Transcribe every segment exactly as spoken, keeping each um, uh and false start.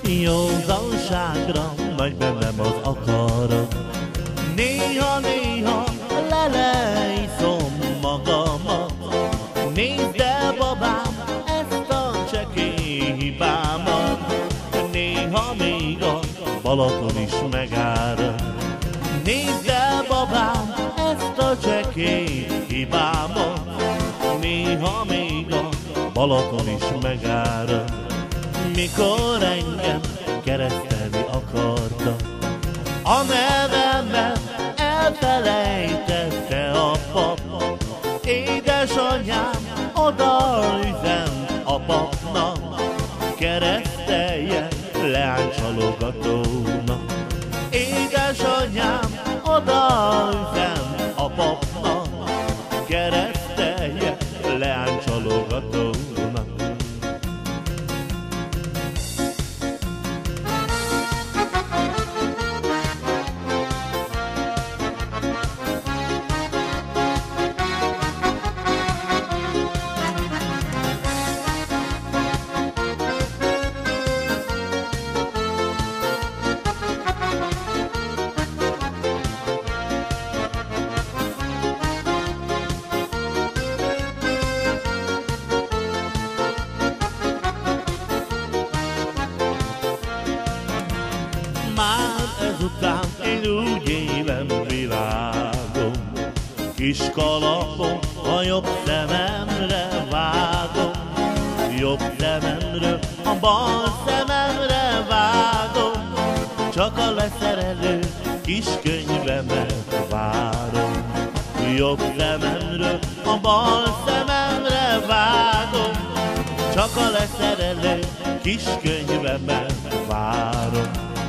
Józanságra nagy bennem az akarat. Néha-néha lelejszom magamat. Nézd el, babám, ezt a csekély hibámat. Néha még a Balaton is megárad. Nézd el, babám, ezt a csekély hibámat. Néha még a Balaton is megárad. Mikor engem keresztelni akarta, a nevemet elfelejtette a pap. Édesanyám oda üzent a papnak, keresztelje leánycsalogatónak. Édesanyám oda üzent a papnak, keresztelje leánycsalogatónak. Már ezután én úgy élem világom, kis kalapom a jobb szememre vágom. Jobb szememről a bal szememre vágom, csak a leszerelő kis könyvemet várom. Jobb szememről a bal szememre vágom, csak a leszerelő kis könyvemet várom.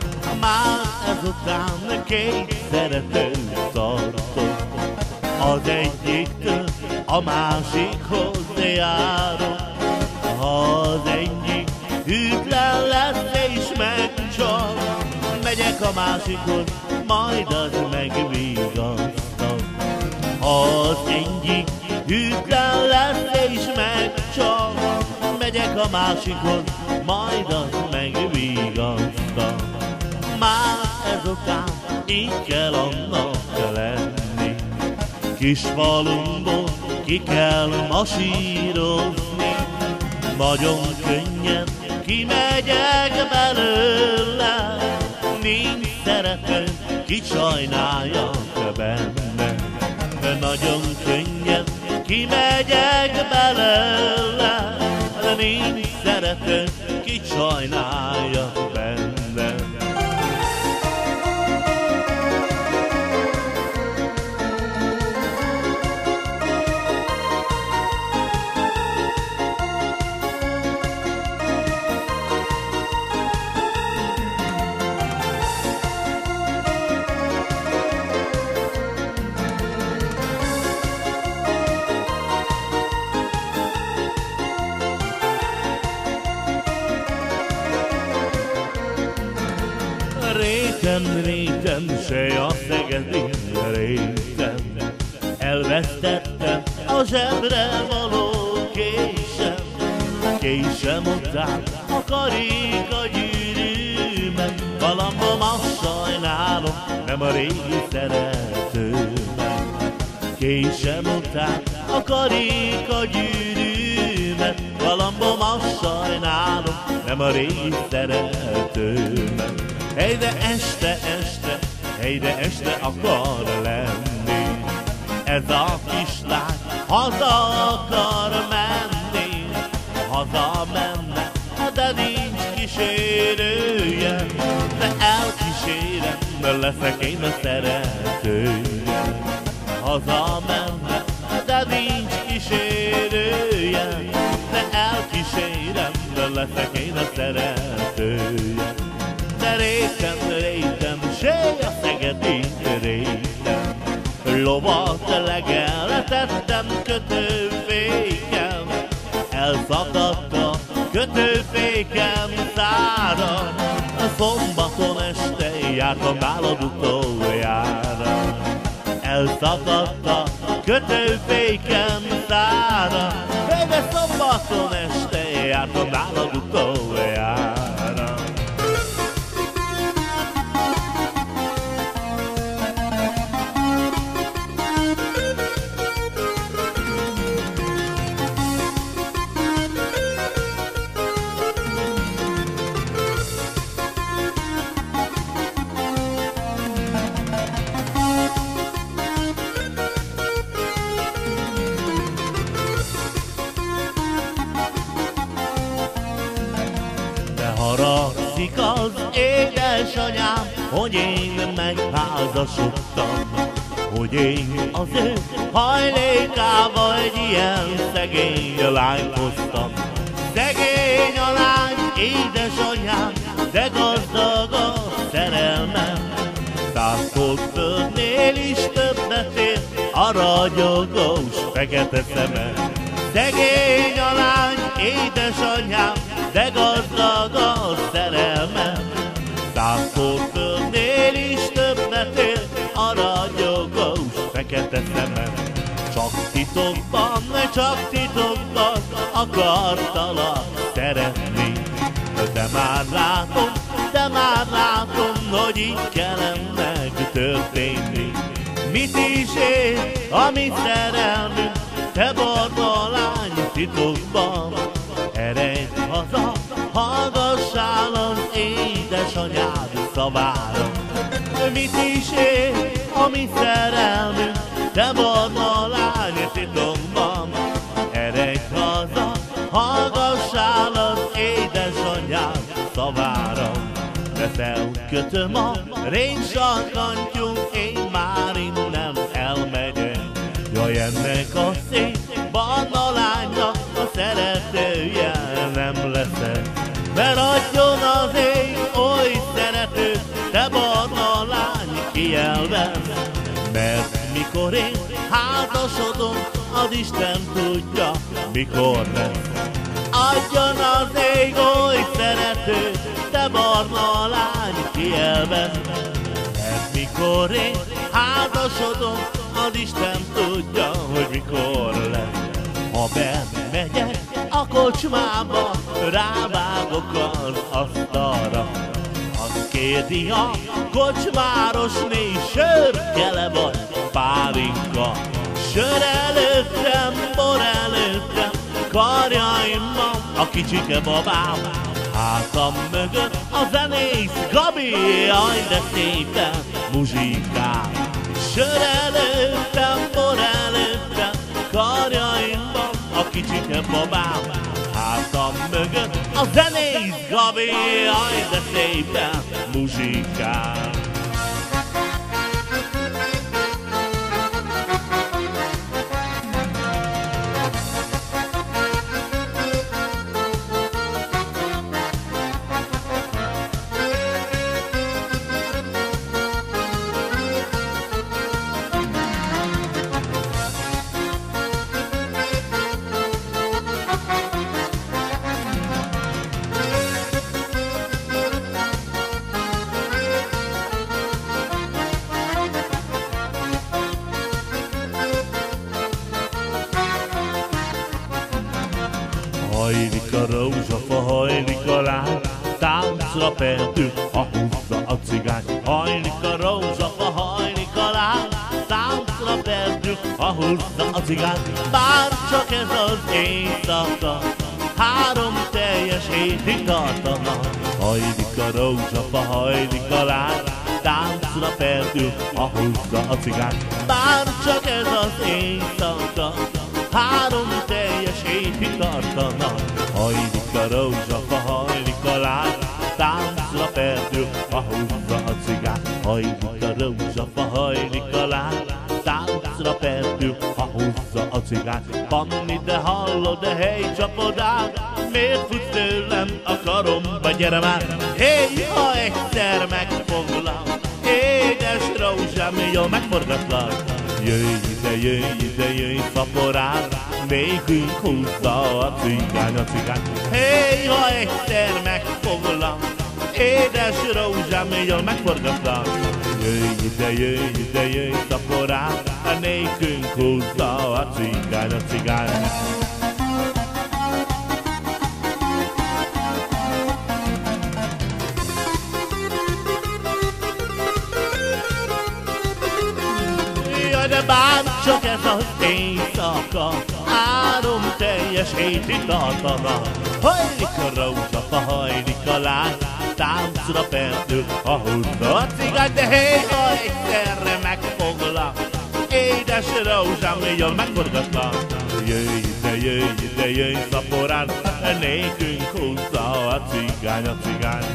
Már ezután két szeretőt tartok, az egyiktől a másikhoz járok. Ha az egyik hűtlen lesz és megcsal, megyek a másikhoz, majd az megvigasztal. Ha az egyik hűtlen lesz és megcsal, megyek a másikhoz, majd az megvigasztal. Már ezután így kell annak lenni, kis falunkból ki kell masírozni. Nagyon könnyen kimegyek belőle, nincs szerető, ki sajnáljak benne. Nagyon könnyen kimegyek belőle, nincs szerető, ki sajnáljak benne. Réten, réten, sej a szegedi réten, elvesztettem a zsebre való késem. Késem után a karika gyűrűmet, galambom azt sajnálom, nem a régi szeretőmet. Késem után a karika gyűrűmet, galambom azt sajnálom, nem a régi szeretőmet. Hey, de este, este, hey, de este akar lenni, ez a kislány haza akar menni. Haza menne, de nincs kísérője, de elkísérem, de leszek én a szeretője. Haza menne, de nincs kísérője, de elkísérem, de leszek én a szeretője. De réten, réten, sej a szegedi réten, lovat legeltettem kötőféken, elszakadt a kötőfékem szára. Szombaton este jártam nálad utoljára, elszakadt a kötőfékem szára. De szombaton este jártam nálad utoljára. Haragszik az édesanyám, hogy én megházasodtam, hogy én az ő hajlékába egy ilyen szegény lányt hoztam. Szegény a lány, édesanyám, de gazdag a szerelmem. Száz földnél is többet ér a ragyogós fekete szeme. Szegény a lány, édesanyám, de gazdag a szerelmem. Száz földnél is többet ér a ragyogós fekete szeme. Csak titokban, csak titokban akartalak szeretni. De már látom, de már látom, hogy így kellene történni. Mit is ér a mi szerelmünk, te barna lány titokban? Eredj haza, hallgassál az édesanyád szavára. Mit is ér a mi szerelmünk, te barna lány titokban? Eredj haza, hallgassál az édesanyád szavára. De felkötöm a rénsarkantyút, én már innen elmegyek. Jaj, ennek a szép barna lánynak a szeretője nem leszek. Mert adjon az ég oly szeretőt, te barna lány kijelvez. Mert mikor én házasodom, az Isten tudja, mikor lesz. Adjon az ég oly szeretőt, te barna lány kijelvez. Mert mikor én házasodom, az Isten tudja, hogy mikor lesz. Ha bemegyek a kocsmába, rávágok az asztalra. Azt kérdi a kocsmárosné, sör kell-e vagy pálinka? Sör előttem, bor előttem, karjaimban a kicsike babám. Hátam mögött a zenész Gabi, jaj de szépen muzsikál. Sör előttem, bor előttem, karjaimban a kicsike babám. Hátam mögött a zenész Gabi, jaj de szépen muzsikál. Hajlik a rózsafa, hajlik a lány, táncra perdül, ha húzza a cigány. Hajlik a rózsafa, hajlik a lány, táncra perdül, ha húzza a cigány. Bár csak ez az éjszaka, három teljes hétig tartana. Hajlik a rózsafa, hajlik a lány, táncra perdül, ha húzza a cigány. Bár csak ez az éjszaka, három teljes hétig tartana. Hajlik a rózsafa, hajlik a lány, táncra perdül, ha húzza a cigány. Hajlik a rózsafa, hajlik a lány, táncra perdül, ha húzza a cigány. Panni, de hallod, de hely csapodák, miért futsz tőlem a karomba, gyere már. Hé, ha egyszer megfoglak, édes rózsám, jól megforgatlak. Jöjj ide, jöjj ide, jöjj szaporán, nékünk húzza a cigány, a cigány. Hé, ha egyszer megfoglak, édes rózsám, jól megforgatlak. Jöjj ide, jöjj ide, jöjj szaporán, nékünk húzza a cigány, a cigány. De bár csak ez az éjszaka, három teljes hétig tartana. Hajlik a rózsafa, hajlik a lány, táncra perdül, ha húzza a cigány. De hé, ha egyszerre megfoglak, édes rózsám, jól megforgatlak. jöjj, de jöjj, de jöjj szaporán, nékünk húzza a cigány, a cigány.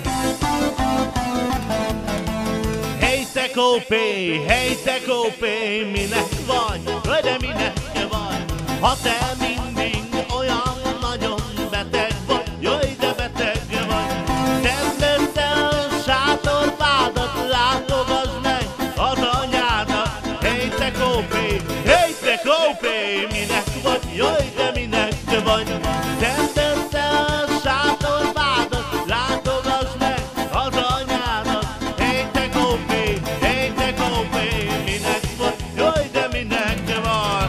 Hey te kópé, hey te kópé, minek vagy, de minek vagy? Ha te mindig olyan nagyon beteg vagy, jöjj, de beteg vagy. Tedd össze a sátorvádat, látogass meg az anyádat. Hey te kópé, hey te kópé, minek vagy, jöjj, de minek vagy? Tedd össze a sátorvádat, látogass meg az anyádat. Hey te kópé, hey te kópé, minek vagy, jöjj, de minek vagy?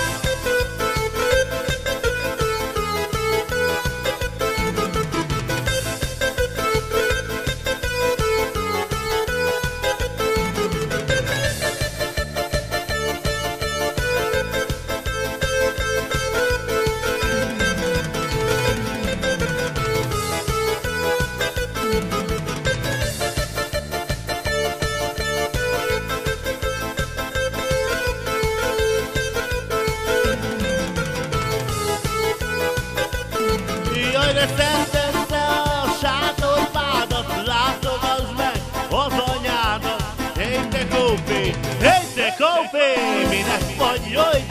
Jaj, de tedd össze a sátorvádat, látogass meg az anyádat. Hey te kópé, hey te kópé, minek vagy, jöjj,